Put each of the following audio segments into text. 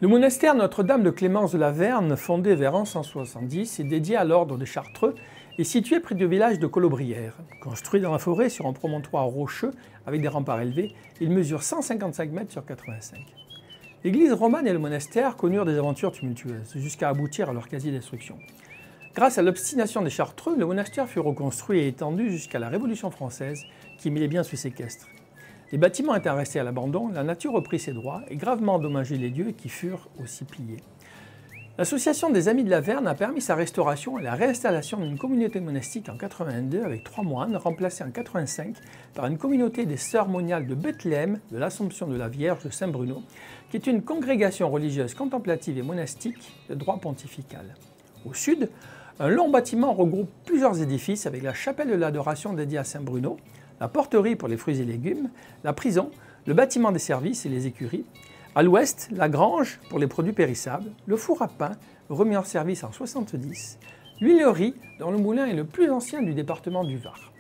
Le monastère Notre-Dame de Clémence de la Verne, fondé vers 1170 et dédié à l'ordre des Chartreux, est situé près du village de Colobrières. Construit dans la forêt sur un promontoire rocheux avec des remparts élevés, il mesure 155 mètres sur 85. L'église romane et le monastère connurent des aventures tumultueuses, jusqu'à aboutir à leur quasi-destruction. Grâce à l'obstination des Chartreux, le monastère fut reconstruit et étendu jusqu'à la Révolution française, qui mit les biens sous séquestre. Les bâtiments étant restés à l'abandon, la nature reprit ses droits et gravement endommagé les lieux qui furent aussi pillés. L'association des Amis de la Verne a permis sa restauration et la réinstallation d'une communauté monastique en 82 avec 3 moines, remplacés en 85 par une communauté des Sœurs moniales de Bethléem de l'Assomption de la Vierge de Saint-Bruno, qui est une congrégation religieuse contemplative et monastique de droit pontifical. Au sud, un long bâtiment regroupe plusieurs édifices avec la chapelle de l'adoration dédiée à Saint-Bruno, la porterie pour les fruits et légumes, la prison, le bâtiment des services et les écuries. À l'ouest, la grange pour les produits périssables, le four à pain remis en service en 70, l'huilerie dont le moulin est le plus ancien du département du Var.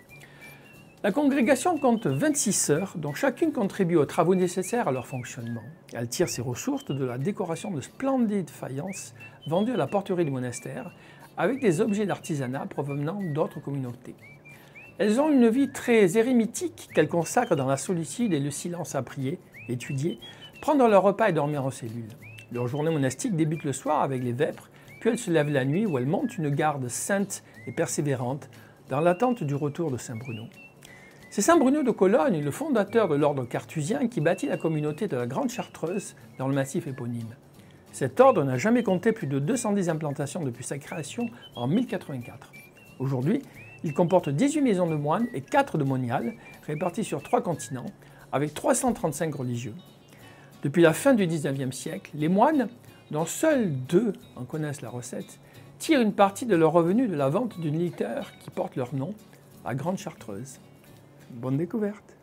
La congrégation compte 26 sœurs dont chacune contribue aux travaux nécessaires à leur fonctionnement. Elle tire ses ressources de la décoration de splendides faïences vendues à la porterie du monastère avec des objets d'artisanat provenant d'autres communautés. Elles ont une vie très érémitique qu'elles consacrent dans la solitude et le silence à prier, étudier, prendre leur repas et dormir en cellule. Leur journée monastique débute le soir avec les vêpres, puis elles se lèvent la nuit où elles montent une garde sainte et persévérante dans l'attente du retour de Saint Bruno. C'est Saint Bruno de Cologne, le fondateur de l'ordre carthusien, qui bâtit la communauté de la Grande Chartreuse dans le massif éponyme. Cet ordre n'a jamais compté plus de 210 implantations depuis sa création en 1084. Aujourd'hui, il comporte 18 maisons de moines et 4 de moniales, réparties sur 3 continents, avec 335 religieux. Depuis la fin du XIXe siècle, les moines, dont seuls 2 en connaissent la recette, tirent une partie de leurs revenus de la vente d'une liqueur qui porte leur nom, la Grande Chartreuse. Bonne découverte!